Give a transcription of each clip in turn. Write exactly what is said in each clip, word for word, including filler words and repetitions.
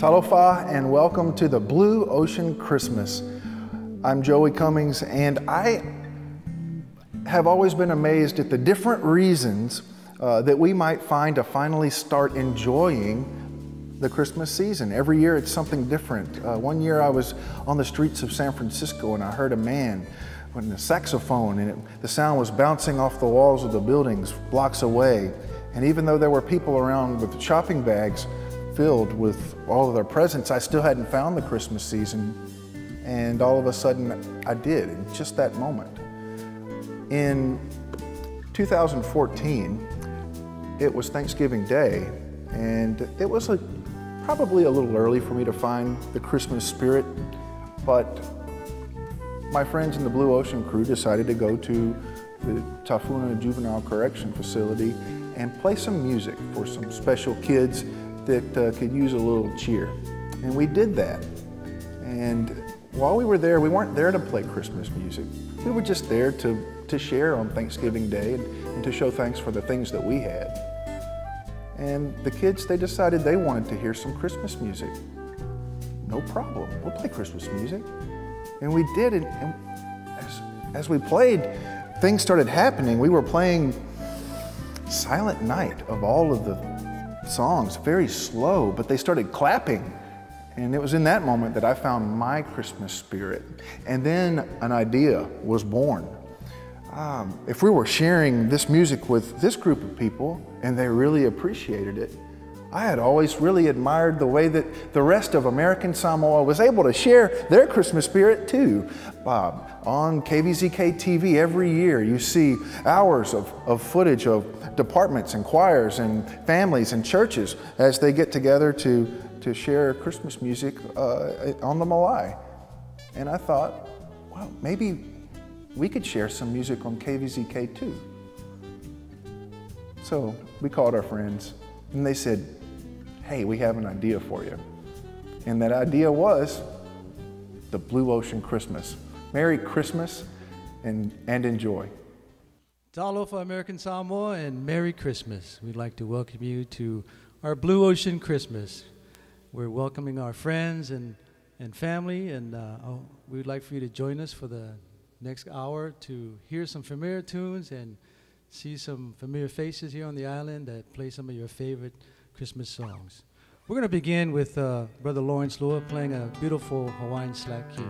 Talofa, and welcome to the Blue Ocean Christmas. I'm Joey Cummings, and I have always been amazed at the different reasons uh, that we might find to finally start enjoying the Christmas season. Every year it's something different. Uh, one year I was on the streets of San Francisco and I heard a man with a saxophone, and it, the sound was bouncing off the walls of the buildings blocks away. And even though there were people around with shopping bags filled with all of their presents, I still hadn't found the Christmas season. And all of a sudden I did, in just that moment. In two thousand fourteen, it was Thanksgiving Day, and it was a, probably a little early for me to find the Christmas spirit, but my friends in the Blue Ocean crew decided to go to the Tafuna Juvenile Correction Facility and play some music for some special kids that uh, could use a little cheer. And we did that. And while we were there, we weren't there to play Christmas music. We were just there to, to share on Thanksgiving Day and, and to show thanks for the things that we had. And the kids, they decided they wanted to hear some Christmas music. No problem, we'll play Christmas music. And we did, and, and as, as we played, things started happening. We were playing Silent Night of all of the songs, very slow, but they started clapping. And it was in that moment that I found my Christmas spirit. And then an idea was born. Um, if we were sharing this music with this group of people and they really appreciated it, I had always really admired the way that the rest of American Samoa was able to share their Christmas spirit too. Bob, on K V Z K T V every year you see hours of, of footage of departments and choirs and families and churches as they get together to, to share Christmas music uh, on the Moai. And I thought, well, maybe we could share some music on K V Z K too. So we called our friends and they said, hey, we have an idea for you. And that idea was the Blue Ocean Christmas. Merry Christmas and, and enjoy. Talofa American Samoa, and Merry Christmas. We'd like to welcome you to our Blue Ocean Christmas. We're welcoming our friends and, and family, and uh, oh, we'd like for you to join us for the next hour to hear some familiar tunes and see some familiar faces here on the island that play some of your favorite Christmas songs. We're going to begin with uh, Brother Lawrence Lua playing a beautiful Hawaiian slack key.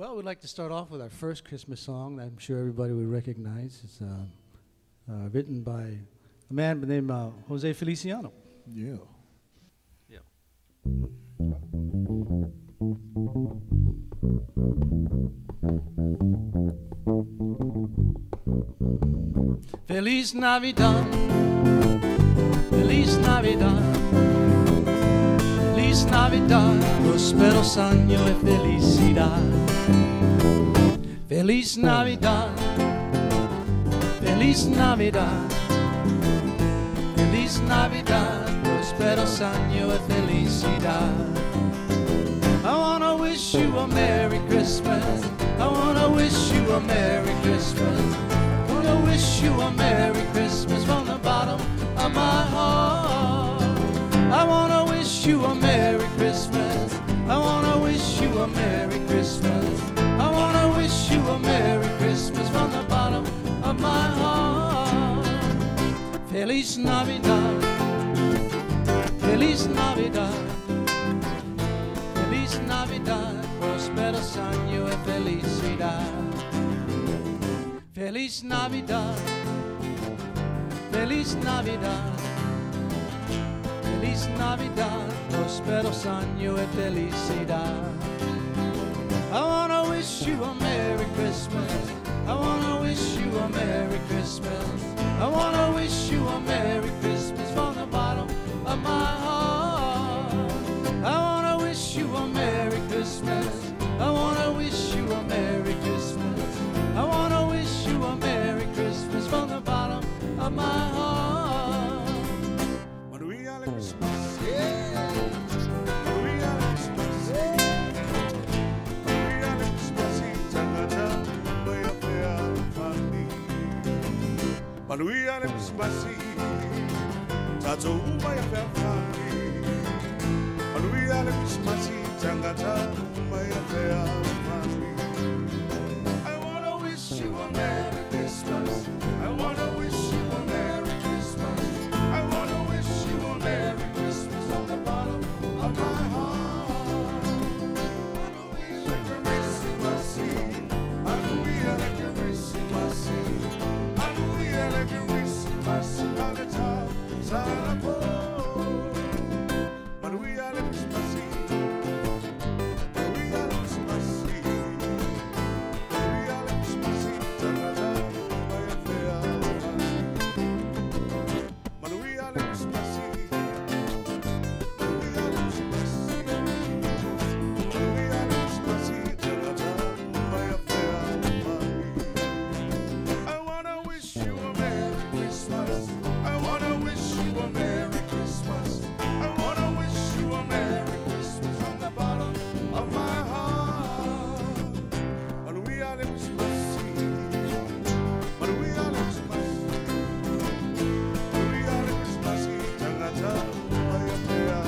Well, we'd like to start off with our first Christmas song that I'm sure everybody would recognize. It's uh, uh, written by a man by the name of uh, Jose Feliciano. Yeah. Yeah. Feliz Navidad, Feliz Navidad, Feliz Navidad, prósperos años de felicidad. Feliz Navidad, Feliz Navidad, Feliz Navidad, prósperos años de felicidad. I wanna wish you a Merry Christmas. I wanna wish you a Merry Christmas. I wanna wish you a Merry Christmas from the bottom of my heart. I wanna wish you a Merry Christmas. I wanna wish you a Merry Christmas. I wanna wish you a Merry Christmas from the bottom of my heart. Feliz Navidad, Feliz Navidad, Feliz Navidad, prósperos años de felicidad. Feliz Navidad, Feliz Navidad, Feliz Navidad, prósperos años de felicidad. I wanna wish you a Merry Christmas. I wanna wish you a Merry Christmas. I wanna wish you a Merry Christmas from the bottom of my heart. I wanna wish you a Merry Christmas. I wanna wish you a Merry Christmas. I wanna wish you a Merry Christmas from the bottom of my heart. Maria Christmas, yeah. Maria Christmas, Maria Christmas, Tangata, my affair family. Maria Christmas, Tato, my affair family. Maria Christmas, Tangata, my affair family. I wanna wish you a Merry Christmas. I wanna wish you a Merry Christmas. I wanna wish you a Merry Christmas from the bottom of my heart. We like a Christmas Eve. And we like a Christmas Eve. And we like a Christmas Eve on the top. Santa but we are the Christmas Eve. We are the Christmas Eve. We are the Christmas Eve. Tanata, my affair. But we are the Christmas Eve. We are the Christmas Eve. We are the Christmas Eve. Tanata, my affair. I wanna wish you a Merry Christmas. I wanna wish you a Merry Christmas. I wanna wish you a Merry Christmas from the bottom of my heart. And we are the Christmas Eve. But we are the Christmas Eve. We are the Christmas Eve. Tangata, my affair.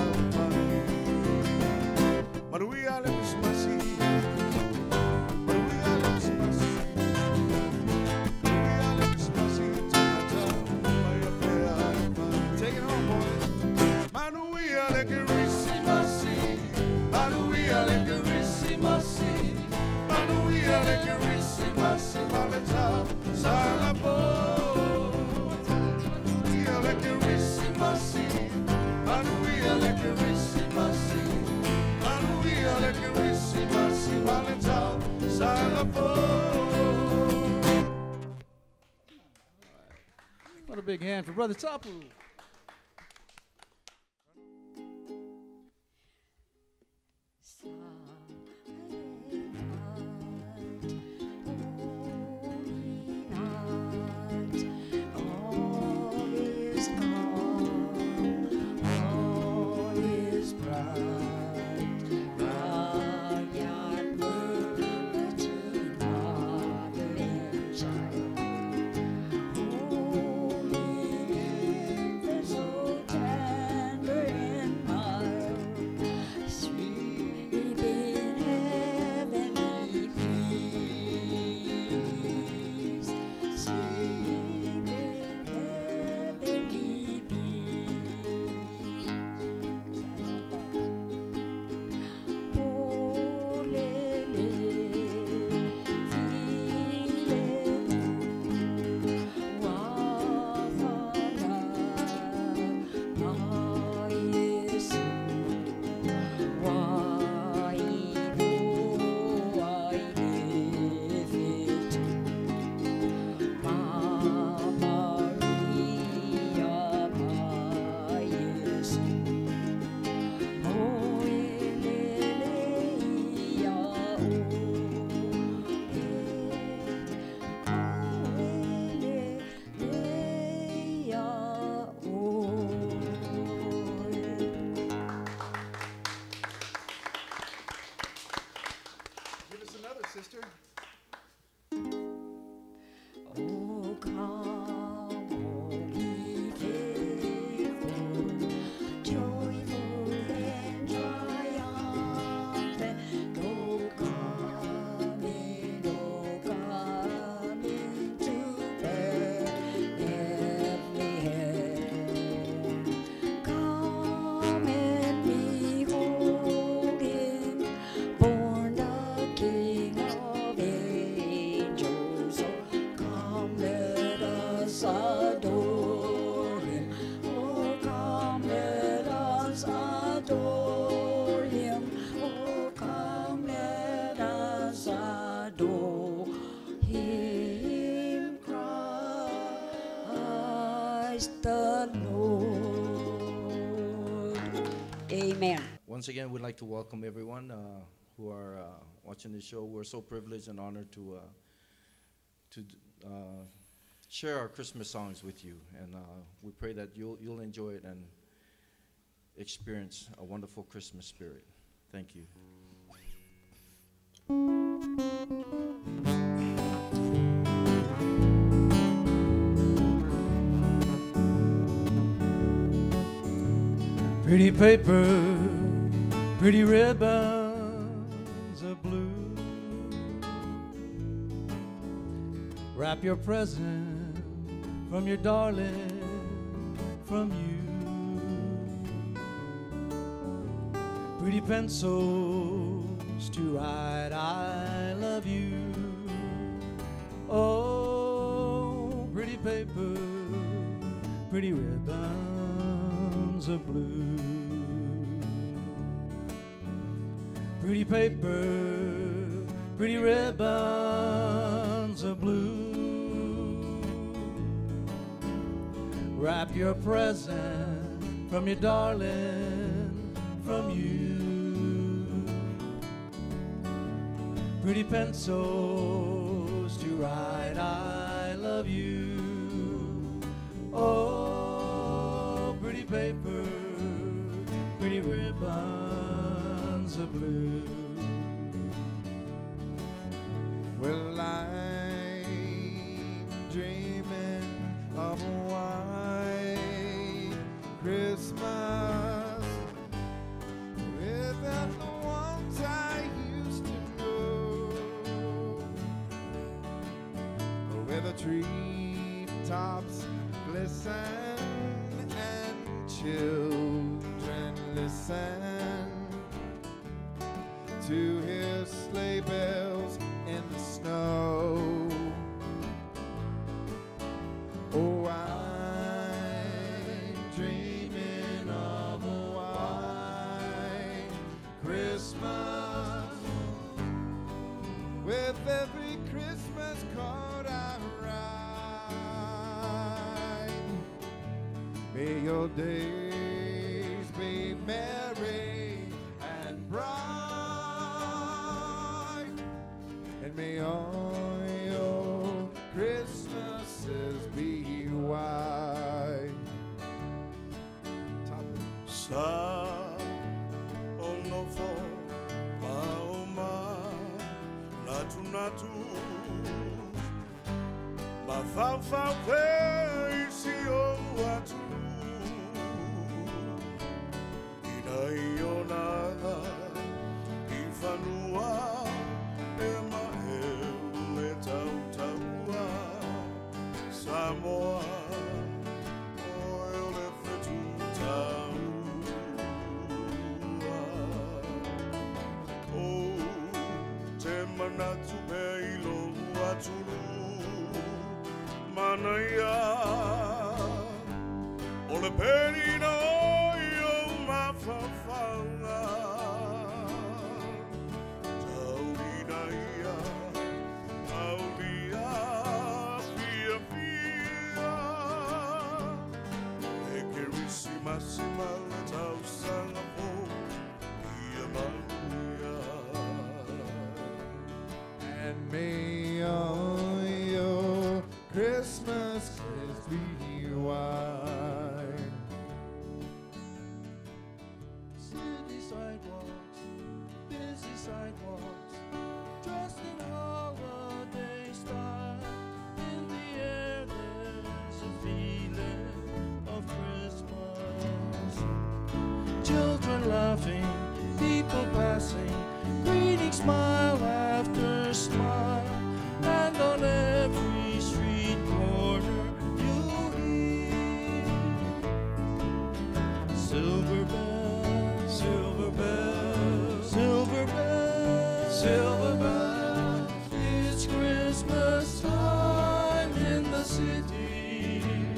But we are the Christmas Eve. But we are the Christmas Eve. We are the Christmas Eve. Tangata, my affair. Take it home, boys. Man, we are like a Christmas Eve. Man, we are like a Christmas Eve. Man, we are like a Christmas Eve on the top. Salabo. We are like a Christmas Eve. Man, we are like a Christmas Eve. Man, we are like a Christmas Eve on the top. Salabo. What a big hand for Brother Tapu. bless the Lord. Amen. Once again, we'd like to welcome everyone uh, who are uh, watching the show. We're so privileged and honored to uh, to uh, share our Christmas songs with you, and uh, we pray that you'll you'll enjoy it and experience a wonderful Christmas spirit. Thank you. Pretty paper, pretty ribbons of blue. Wrap your present from your darling, from you. Pretty pencils to write I love you. Oh, pretty paper, pretty ribbons of blue. Pretty paper, pretty ribbons of blue. Wrap your present from your darling, from you. Pretty pencils to write I love you. Oh, pretty paper, pretty ribbons of blue. Well, I'm dreaming of a white Christmas without the ones I used to know, where the treetops glisten and children listen to hear sleigh bells in the snow. Oh, I'm dreaming of a white Christmas with every Christmas card I write. May your days be merry and bright, and may all your Christmases be white. Sa ono fo maoma natu natu mafaufa pe isi o atu ina iona ifanua ema e tau taua Samoa oil efetu tau oh te manatu pe ilo atulu manaya ole perino yo mafafanga taulinaya taulia fia fia ekerisima sima tau sangapo ia manuia. And may all your Christmases be white. City sidewalks, busy sidewalks, dressed in holiday style. In the air there's a feeling of Christmas. Children laughing, people passing, greeting smile after smile. And on every street corner you'll hear silver bells, silver bells, silver bells, silver bells. It's Christmas time in the city.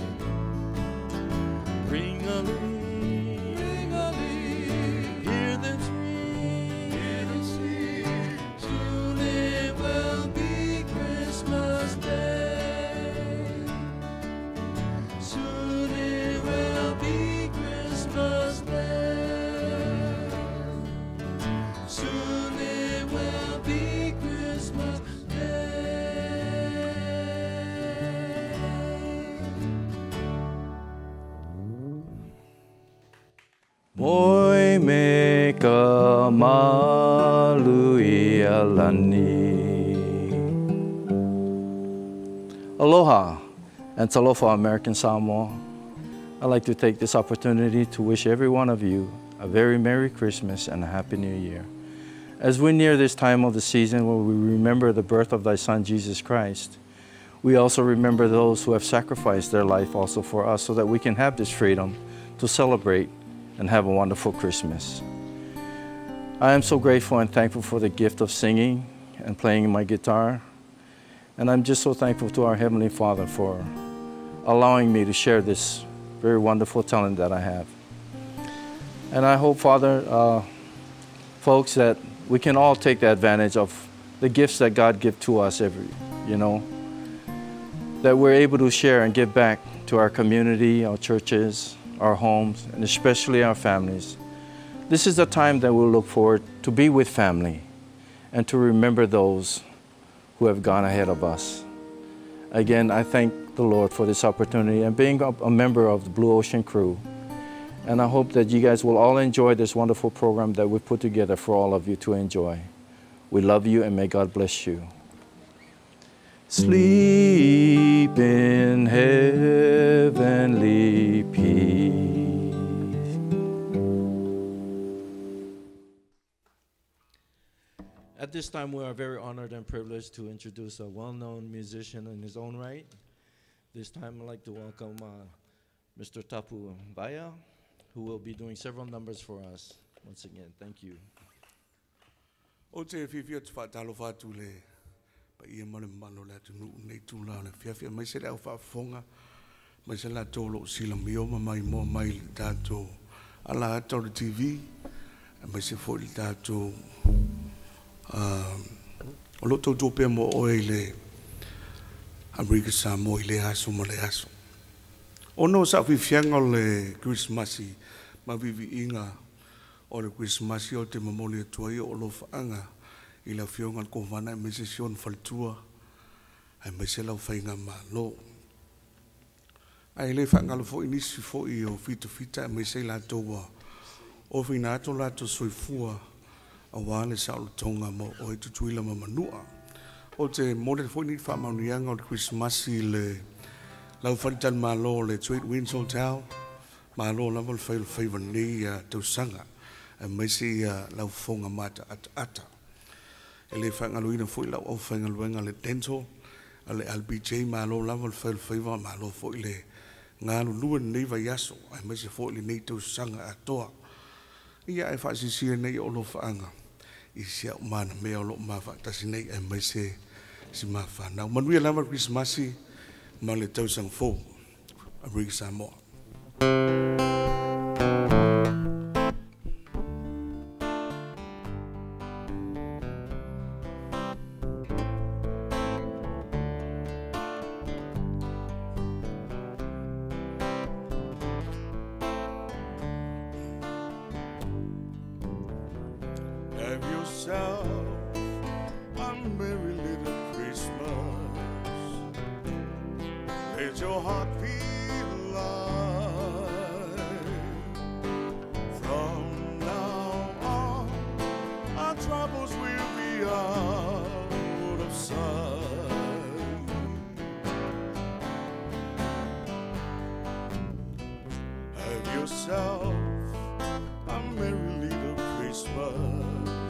Ring-a-ling, ring-a-ling, hear them scream, hear them sing. Soon it will be Christmas Day. Soon Moi me ka malu ia lani. Aloha and talofa, American Samoa. I'd like to take this opportunity to wish every one of you a very Merry Christmas and a Happy New Year. As we near this time of the season where we remember the birth of thy Son, Jesus Christ, we also remember those who have sacrificed their life also for us so that we can have this freedom to celebrate and have a wonderful Christmas. I am so grateful and thankful for the gift of singing and playing my guitar. And I'm just so thankful to our Heavenly Father for allowing me to share this very wonderful talent that I have. And I hope, Father, uh, folks, that we can all take the advantage of the gifts that God gives to us every, you know, that we're able to share and give back to our community, our churches, our homes, and especially our families. This is a time that we'll look forward to be with family and to remember those who have gone ahead of us. Again, I thank the Lord for this opportunity and being a, a member of the Blue Ocean crew. And I hope that you guys will all enjoy this wonderful program that we put together for all of you to enjoy. We love you and may God bless you. Sleep in heavenly peace. At this time, we are very honored and privileged to introduce a well-known musician in his own right. This time, I'd like to welcome uh, Mister Tapu Baya, who will be doing several numbers for us. Once again, thank you. O te whiwhia tu whaatalo whātu le, pa ia male malo le atu nuu nei tūla le whiawhia, mai se le au whaafonga, mai se la tōlo sila mioma mai mo mai le tātou ala atau le T V, mai se fo le tātou o loto tōpea mo oe le Amerika Samoa i le aso ma le aso. Ono sa whiwhianga o le Christmasi, ma vivi inga o le Christmasi o te mamoli atua i o lo whaanga i la whionga ko vana e mese sion whalitua ai mese lau whainga ma lo. Ai le whaanga lo fo inisi fo i o fitu fita e mese la toa o whina ato la to soifua a wale sa o tonga mo o e tutuila ma manua. O te mole fo ini wha maunianga o le Christmasi le lau whalitan ma lo le Tweed Winds Hotel ma lo lava le whail whaiva ni a tausanga e mese lau whonga mata ata ata. E le whangaluina fo i lau au whangaluenga le Dental a le L B J ma lo lava le whail whaiva ma lo fo i le ngālu lua neiva yaso e mese fo i le nei tausanga atoa. Ia e whaasisia nei o lo whaanga i sia o mana mea o lo mawhaatasi nei e mese si mawhanau. Manuia lava Christmasi ma le tausanga fo Amerika Samoa. Have yourself a merry little Christmas. Let your heart feel alive. From now on, our troubles will be out of sight. Have yourself a merry little Christmas.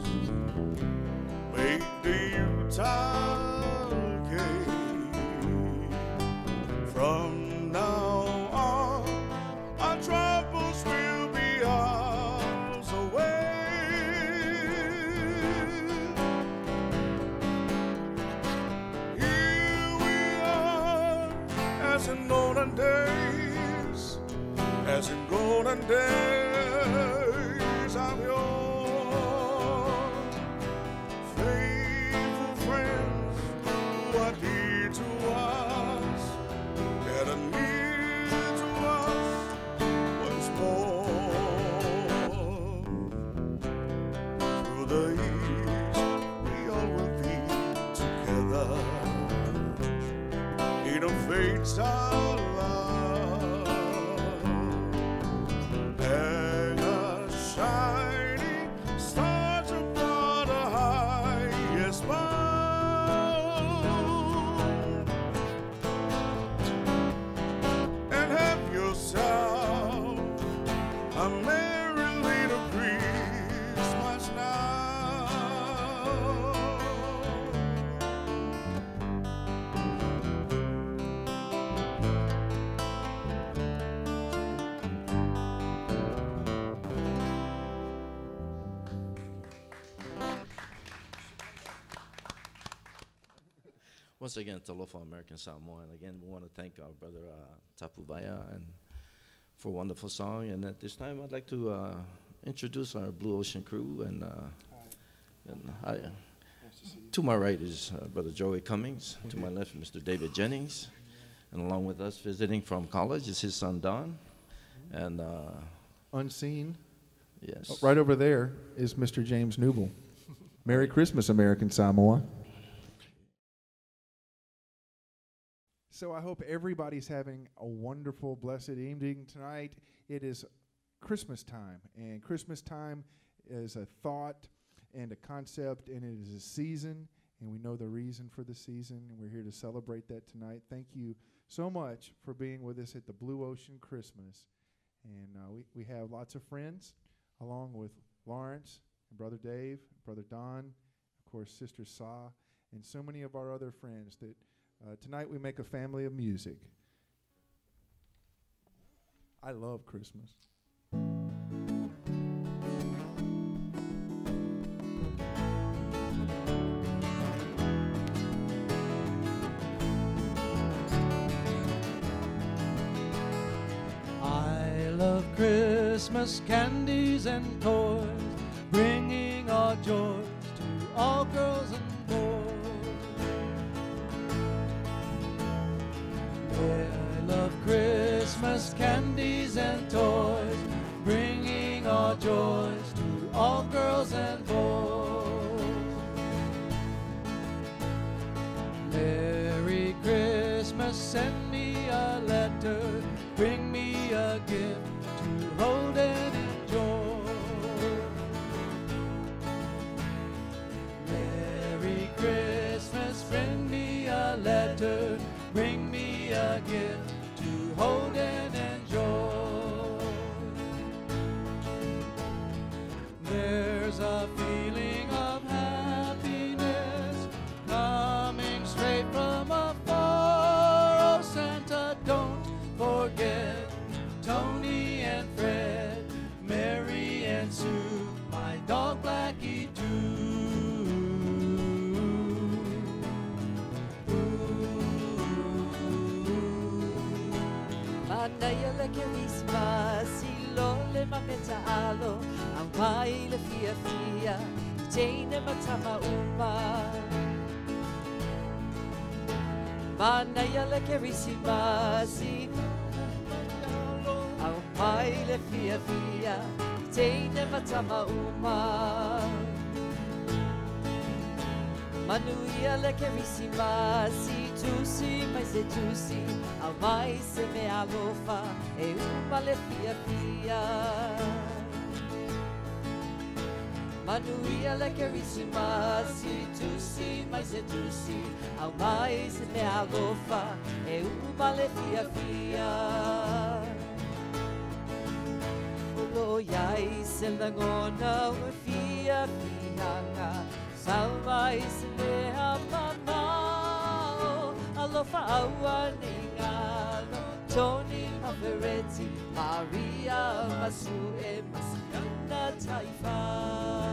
Make the Yuletide gay. From now on, our troubles will be ours away. Here we are, as in olden days, as in golden days of yore. Fates our love, hang once again, Talofa American Samoa. And again, we want to thank our brother uh, Tapu Vaya and for a wonderful song. And at this time, I'd like to uh, introduce our Blue Ocean crew. And, uh, and I, to my right is uh, Brother Joey Cummings. To my left, Mister David Jennings. And along with us, visiting from college, is his son Don. And uh, Unseen. yes, Oh, right over there is Mister James Newble. Merry Christmas, American Samoa. So I hope everybody's having a wonderful, blessed evening tonight. It is Christmas time, and Christmas time is a thought and a concept, and it is a season, and we know the reason for the season, and we're here to celebrate that tonight. Thank you so much for being with us at the Blue Ocean Christmas. And uh, we, we have lots of friends, along with Lawrence, and Brother Dave, Brother Don, of course, Sister Sa, and so many of our other friends that uh, tonight we make a family of music. I love Christmas. I love Christmas candies and toys, bringing our joys to all girls and boys. I love Christmas candies and toys, bringing our joys to all girls and boys. Merry Christmas, send me a letter, bring me a gift to hold and enjoy. Merry Christmas, bring me a letter, bring me a gift to hold and enjoy. There's a feeling of happiness coming straight from afar. Oh, Santa, don't forget Tony and Fred, Mary and Sue, my dog Blackie too. Manaya le Christmas, ilo le mameta alo, ang pai le fia fia, tene matama uma. Manaya le Christmas, ang pai le fia fia, tene matama uma. Manuia le Christmas, tusi mais é tusi, ao mais se me alofa, e uma le fia fia. Manuia le Christmas, tusi mais é tusi, ao mais se me alofa, e uma le fia fia. Lo iai se langona o fia fianga, salvai se me amamao, alofa awaningalo, Tony Maveretti, Maria Masu e Masikana Taifa.